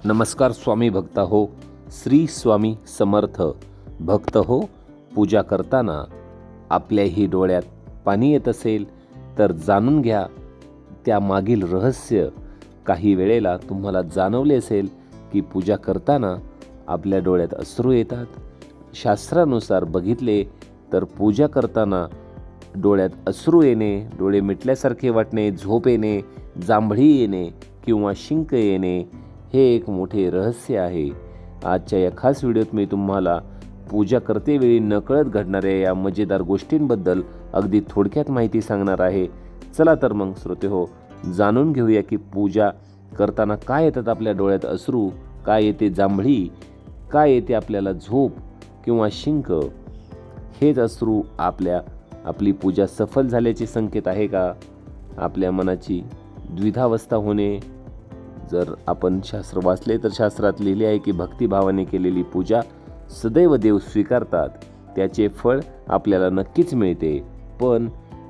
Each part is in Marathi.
नमस्कार स्वामी भक्त हो, श्री स्वामी समर्थ भक्त हो. पूजा करताना आपल्याही डोळ्यात पाणी येत असेल तर जाणून घ्या त्यामागील रहस्य. काही वेळेला तुम्हाला जाणवले असेल की पूजा करताना आपल्या डोळ्यात अश्रू येतात. शास्त्रानुसार बघितले तर पूजा करताना डोळ्यात अश्रू येणे, डोळे मिटल्यासारखे वाटणे, झोप येणे, जांभळी येणे किंवा शिंक येणे हे एक मोठे रहस्य आहे. आजच्या या खास व्हिडिओत मी तुम्हाला पूजा करतेवेळी नकळत घडणाऱ्या या मजेदार गोष्टींबद्दल अगदी थोडक्यात माहिती सांगणार आहे. चला तर मग श्रोतेहो, जाणून घेऊया की पूजा करताना काय येतात आपल्या डोळ्यात अश्रू, काय येते जांभळी, काय येते आपल्याला झोप किंवा शिंक. हेच अश्रू आपली पूजा सफल झाल्याचे संकेत आहे का? आपल्या मनाची द्विधावस्था होणे. जर आपण शास्त्र वाचले तर शास्त्रात लिहिले आहे की भक्तिभावाने केलेली पूजा सदैव देव स्वीकारतात, त्याचे फळ आपल्याला नक्कीच मिळते. पण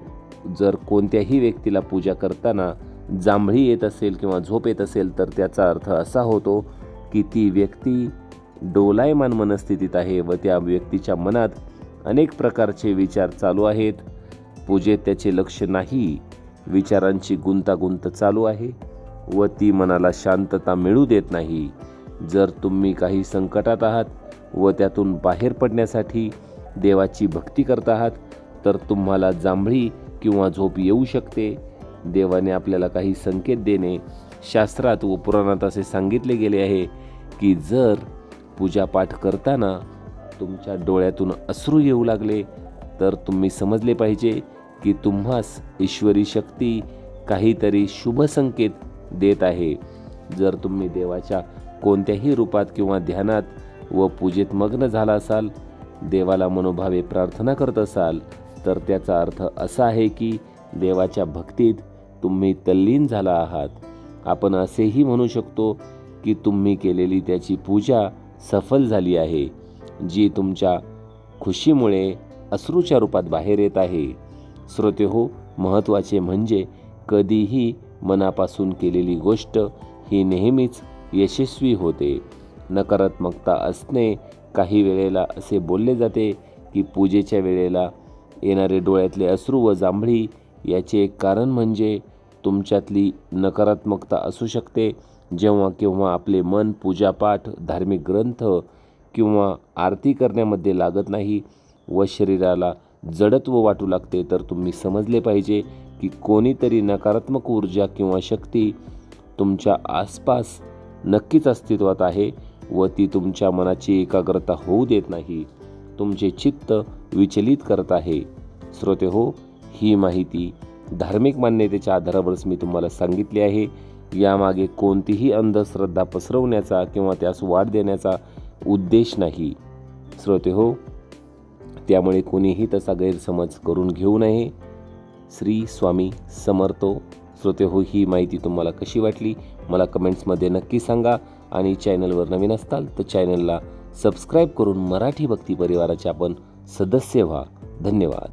जर कोणत्याही व्यक्तीला पूजा करताना जांभळी येत असेल किंवा झोप येत असेल तर त्याचा अर्थ असा होतो की ती व्यक्ती डोलायमान मनस्थितीत आहे व त्या व्यक्तीच्या मनात अनेक प्रकारचे विचार चालू आहेत. पूजेत त्याचे लक्ष नाही, विचारांची गुंतागुंत चालू आहे व ती मनाला शांतता मिळू देत नाही. जर तुम्ही काही संकटात आहात व त्यातून बाहेर पडण्यासाठी देवाची भक्ती करत आहात तर तुम्हाला जांभळी किंवा झोप येऊ शकते. देवाने आपल्याला काही संकेत देणे शास्त्रात व पुराणात असे सांगितले गेले आहे की जर पूजापाठ करताना तुमच्या डोळ्यातून अश्रू येऊ लागले तर तुम्ही समजले पाहिजे की तुम्हास ईश्वरी शक्ती काहीतरी शुभ संकेत देत आहे. जर तुम्ही देवाच्या कोणत्याही रूपात किंवा ध्यानात व पूजेत मग्न झाला असाल, देवाला मनोभावे प्रार्थना करत असाल तर त्याचा अर्थ असा आहे की देवाच्या भक्तीत तुम्ही तल्लीन झाला आहात. आपण असेही म्हणू शकतो की तुम्ही केलेली त्याची पूजा सफल झाली आहे, जी तुमच्या खुशीमुळे अश्रूच्या रूपात बाहेर येत आहे. श्रोतेहो, महत्त्वाचे म्हणजे कधीही मनापासून केलेली गोष्ट ही नेहमीच यशस्वी होते. नकारात्मकता असणे, काही वेळेला असे बोलले जाते की पूजेच्या वेळेला येणारे डोळ्यातले अश्रू व जांभळी याचे एक कारण म्हणजे तुमच्यातली नकारात्मकता असू शकते. जेव्हा केव्हा आपले मन पूजापाठ, धार्मिक ग्रंथ किंवा आरती करण्यामध्ये लागत नाही व शरीराला जडत्व वाटू लागते तर तुम्ही समजले पाहिजे की कोणीतरी नकारात्मक ऊर्जा किंवा शक्ती तुमच्या आसपास नक्कीच अस्तित्वात आहे व ती तुमच्या मनाची एकाग्रता होऊ देत नाही, तुमचे चित्त विचलित करत आहे. श्रोतेहो, ही माहिती धार्मिक मान्यतेच्या आधारावरच मी तुम्हाला सांगितली आहे. यामागे कोणतीही अंधश्रद्धा पसरवण्याचा किंवा त्यास वाढ देण्याचा उद्देश नाही. श्रोतेहो, त्यामुळे कोणीही तसा गैरसमज करून घेऊ नये. श्री स्वामी समर्थो. श्रोतेहो, ही माहिती तुम्हाला कशी वाटली मला कमेंट्समध्ये नक्की सांगा आणि चॅनलवर नवीन असताल तर चॅनलला सबस्क्राईब करून मराठी भक्ती परिवाराचे आपण सदस्य व्हा. धन्यवाद.